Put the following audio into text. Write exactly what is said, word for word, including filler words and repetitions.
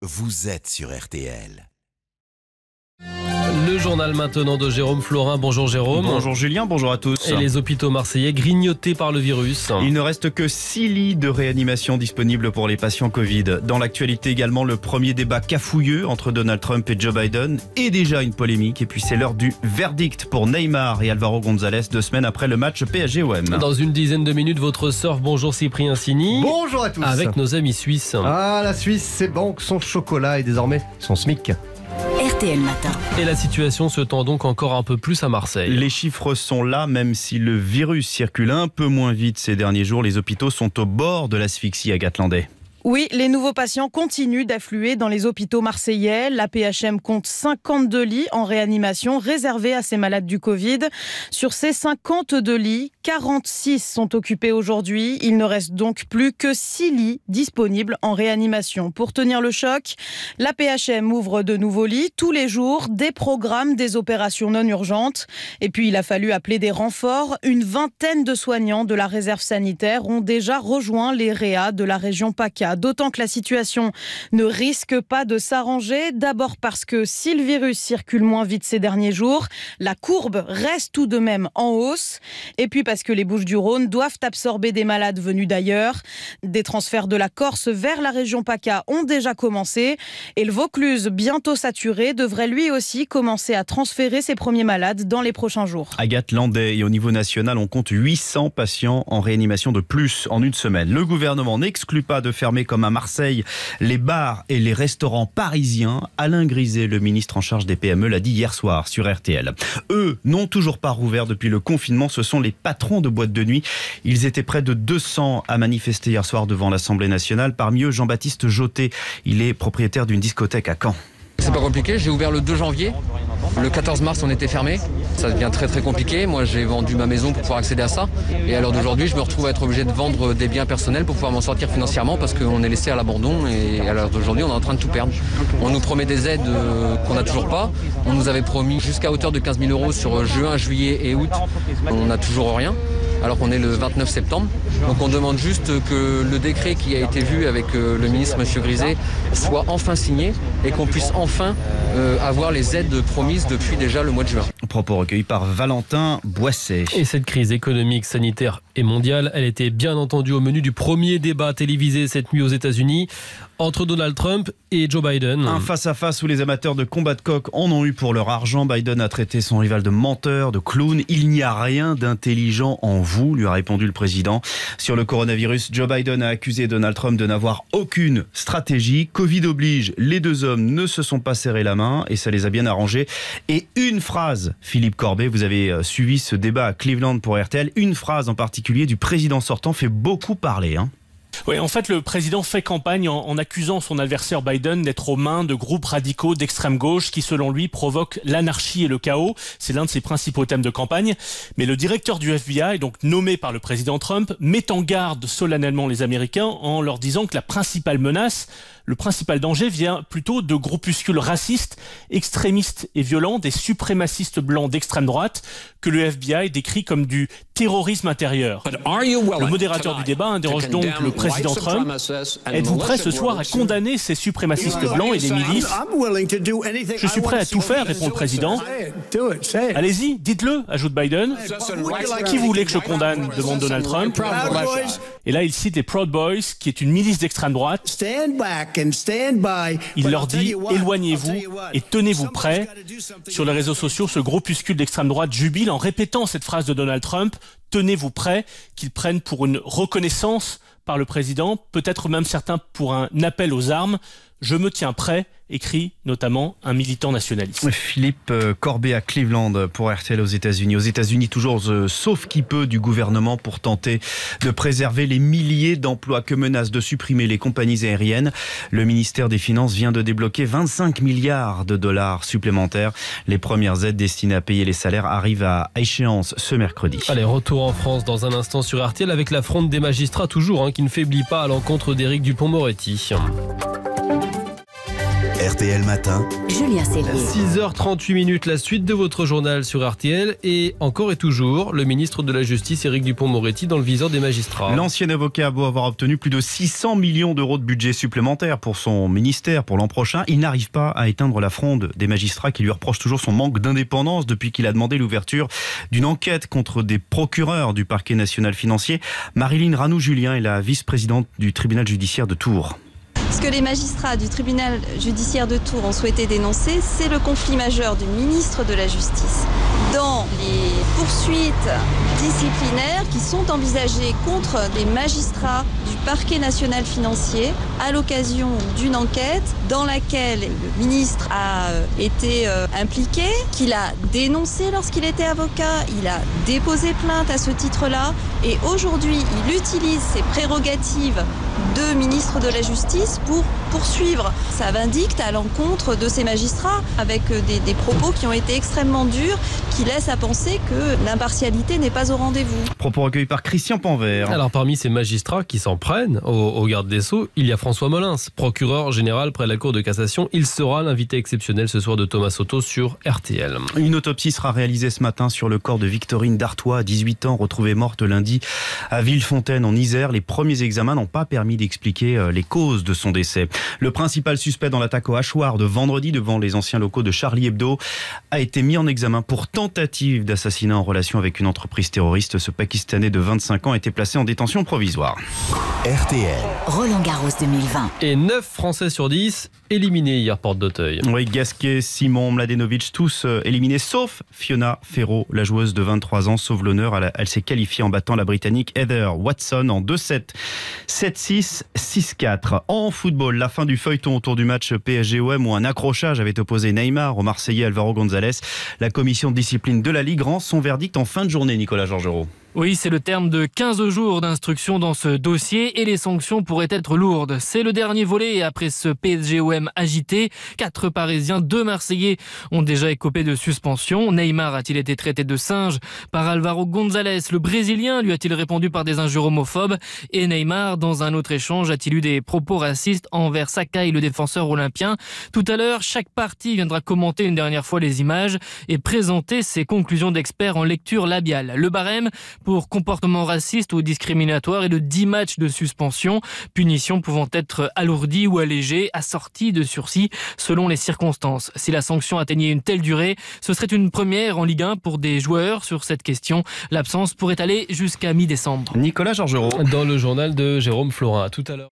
vous êtes sur R T L. Le journal maintenant de Jérôme Florin. Bonjour Jérôme. Bonjour Julien, bonjour à tous. Et les hôpitaux marseillais grignotés par le virus. Il ne reste que six lits de réanimation disponibles pour les patients Covid. Dans l'actualité également, le premier débat cafouilleux entre Donald Trump et Joe Biden et déjà une polémique. Et puis c'est l'heure du verdict pour Neymar et Alvaro González deux semaines après le match P S G O M. Dans une dizaine de minutes, votre surf. Bonjour Cyprien Sini. Bonjour à tous. Avec nos amis suisses. Ah, la Suisse, c'est bon que son chocolat est désormais son SMIC. R T L Matin. Et la situation se tend donc encore un peu plus à Marseille. Les chiffres sont là, même si le virus circule un peu moins vite ces derniers jours. Les hôpitaux sont au bord de l'asphyxie à Gatlandais. Oui, les nouveaux patients continuent d'affluer dans les hôpitaux marseillais. L'A P H M compte cinquante-deux lits en réanimation réservés à ces malades du Covid. Sur ces cinquante-deux lits, quarante-six sont occupés aujourd'hui. Il ne reste donc plus que six lits disponibles en réanimation. Pour tenir le choc, l'A P H M ouvre de nouveaux lits tous les jours, des programmes, des opérations non urgentes. Et puis il a fallu appeler des renforts. Une vingtaine de soignants de la réserve sanitaire ont déjà rejoint les réas de la région PACA. D'autant que la situation ne risque pas de s'arranger. D'abord parce que si le virus circule moins vite ces derniers jours, la courbe reste tout de même en hausse. Et puis parce que les Bouches-du-Rhône doivent absorber des malades venus d'ailleurs. Des transferts de la Corse vers la région PACA ont déjà commencé. Et le Vaucluse, bientôt saturé, devrait lui aussi commencer à transférer ses premiers malades dans les prochains jours. À Gatlandais et au niveau national, on compte huit cents patients en réanimation de plus en une semaine. Le gouvernement n'exclut pas de fermer comme à Marseille les bars et les restaurants parisiens. Alain Griset, le ministre en charge des P M E, l'a dit hier soir sur R T L. Eux n'ont toujours pas rouvert depuis le confinement. Ce sont les patrons de boîtes de nuit. Ils étaient près de deux cents à manifester hier soir devant l'Assemblée nationale. Parmi eux, Jean-Baptiste Jotet. Il est propriétaire d'une discothèque à Caen. C'est pas compliqué, j'ai ouvert le deux janvier. Le quatorze mars, on était fermé. Ça devient très très compliqué. Moi, j'ai vendu ma maison pour pouvoir accéder à ça. Et à l'heure d'aujourd'hui, je me retrouve à être obligé de vendre des biens personnels pour pouvoir m'en sortir financièrement parce qu'on est laissé à l'abandon. Et à l'heure d'aujourd'hui, on est en train de tout perdre. On nous promet des aides qu'on n'a toujours pas. On nous avait promis jusqu'à hauteur de quinze mille euros sur juin, juillet et août. On n'a toujours rien, alors qu'on est le vingt-neuf septembre. Donc on demande juste que le décret qui a été vu avec le ministre M. Griset soit enfin signé et qu'on puisse enfin euh, avoir les aides promises depuis déjà le mois de juin. Propos recueillis par Valentin Boisset. Et cette crise économique, sanitaire et mondiale, elle était bien entendu au menu du premier débat télévisé cette nuit aux États-Unis entre Donald Trump et Joe Biden. Un face-à-face où les amateurs de combat de coq en ont eu pour leur argent. Biden a traité son rival de menteur, de clown. Il n'y a rien d'intelligent en vous, lui a répondu le président. Sur le coronavirus, Joe Biden a accusé Donald Trump de n'avoir aucune stratégie. Covid oblige, les deux hommes ne se sont pas serrés la main et ça les a bien arrangés. Et une phrase, Philippe Corbet, vous avez suivi ce débat à Cleveland pour R T L, une phrase en particulier du président sortant fait beaucoup parler, hein. Oui, en fait, le président fait campagne en, en accusant son adversaire Biden d'être aux mains de groupes radicaux d'extrême gauche qui, selon lui, provoquent l'anarchie et le chaos. C'est l'un de ses principaux thèmes de campagne. Mais le directeur du F B I, donc nommé par le président Trump, met en garde solennellement les Américains en leur disant que la principale menace, le principal danger vient plutôt de groupuscules racistes, extrémistes et violents, des suprémacistes blancs d'extrême droite, que le F B I décrit comme du terrorisme intérieur. Le modérateur du débat interroge donc le président Trump. Êtes-vous prêt ce soir à condamner ces suprémacistes blancs et les milices? Je suis prêt à tout faire, répond le président. Allez-y, dites-le, ajoute Biden. Qui voulait que je condamne, demande Donald Trump. Et là, il cite les Proud Boys, qui est une milice d'extrême droite. Il leur dit « Éloignez-vous et tenez-vous prêts ». Sur les réseaux sociaux, ce groupuscule d'extrême droite jubile en répétant cette phrase de Donald Trump « Tenez-vous prêts », qu'ils prennent pour une reconnaissance par le président, peut-être même certains pour un appel aux armes. « Je me tiens prêt », écrit notamment un militant nationaliste. Philippe Corbet à Cleveland pour R T L aux États-Unis. Aux États-Unis, toujours euh, sauf qui peut du gouvernement pour tenter de préserver les milliers d'emplois que menacent de supprimer les compagnies aériennes. Le ministère des Finances vient de débloquer vingt-cinq milliards de dollars supplémentaires. Les premières aides destinées à payer les salaires arrivent à échéance ce mercredi. Allez, retour en France dans un instant sur R T L avec la fronde des magistrats toujours, hein, qui ne faiblit pas à l'encontre d'Éric Dupond-Moretti. R R T L Matin. Julien Cellier. six heures trente-huit minutes, la suite de votre journal sur R T L. Et encore et toujours, le ministre de la Justice, Éric Dupond-Moretti, dans le viseur des magistrats. L'ancien avocat a beau avoir obtenu plus de six cents millions d'euros de budget supplémentaire pour son ministère pour l'an prochain, il n'arrive pas à éteindre la fronde des magistrats qui lui reprochent toujours son manque d'indépendance depuis qu'il a demandé l'ouverture d'une enquête contre des procureurs du parquet national financier. Marilyn Ranou-Julien est la vice-présidente du tribunal judiciaire de Tours. Ce que les magistrats du tribunal judiciaire de Tours ont souhaité dénoncer, c'est le conflit majeur du ministre de la Justice dans les poursuites disciplinaires qui sont envisagées contre des magistrats du parquet national financier à l'occasion d'une enquête dans laquelle le ministre a été impliqué, qu'il a dénoncé lorsqu'il était avocat, il a déposé plainte à ce titre-là et aujourd'hui il utilise ses prérogatives de ministre de la Justice pour poursuivre sa vindicte à l'encontre de ces magistrats avec des, des propos qui ont été extrêmement durs, qui laissent à penser que l'impartialité n'est pas au rendez-vous. Propos recueillis par Christian Panvert. Alors parmi ces magistrats qui s'en prennent au, au garde des Sceaux, il y a François Molins, procureur général près la Cour de cassation. Il sera l'invité exceptionnel ce soir de Thomas Soto sur R T L. Une autopsie sera réalisée ce matin sur le corps de Victorine Dartois, dix-huit ans, retrouvée morte lundi à Villefontaine en Isère. Les premiers examens n'ont pas permis d'expliquer les causes de son décès. Le principal suspect dans l'attaque au hachoir de vendredi devant les anciens locaux de Charlie Hebdo a été mis en examen pour tentative d'assassinat en relation avec une entreprise terroriste. Ce Pakistanais de vingt-cinq ans a été placé en détention provisoire. R T L. Roland Garros deux mille vingt. Et neuf Français sur dix éliminés hier, porte d'Auteuil. Oui, Gasquet, Simon, Mladenovic, tous éliminés, sauf Fiona Ferro, la joueuse de vingt-trois ans, sauve l'honneur. Elle, elle s'est qualifiée en battant la Britannique Heather Watson en deux sept. sept six, six quatre. En football, la fin du feuilleton autour du match P S G O M où un accrochage avait opposé Neymar au Marseillais Alvaro González. La commission de discipline de la Ligue rend son verdict en fin de journée, Nicolas Georgerot. Oui, c'est le terme de quinze jours d'instruction dans ce dossier et les sanctions pourraient être lourdes. C'est le dernier volet après ce P S G O M agité. Quatre Parisiens, deux Marseillais ont déjà écopé de suspension. Neymar a-t-il été traité de singe par Alvaro González? Le Brésilien lui a-t-il répondu par des injures homophobes? Et Neymar, dans un autre échange, a-t-il eu des propos racistes envers Sakai, le défenseur olympien? Tout à l'heure, chaque partie viendra commenter une dernière fois les images et présenter ses conclusions d'experts en lecture labiale. Le barème pour comportement raciste ou discriminatoire et de dix matchs de suspension, punition pouvant être alourdie ou allégée, assortie de sursis selon les circonstances. Si la sanction atteignait une telle durée, ce serait une première en Ligue un pour des joueurs sur cette question. L'absence pourrait aller jusqu'à mi-décembre. Nicolas Georgerot. Dans le journal de Jérôme Florin, à tout à l'heure.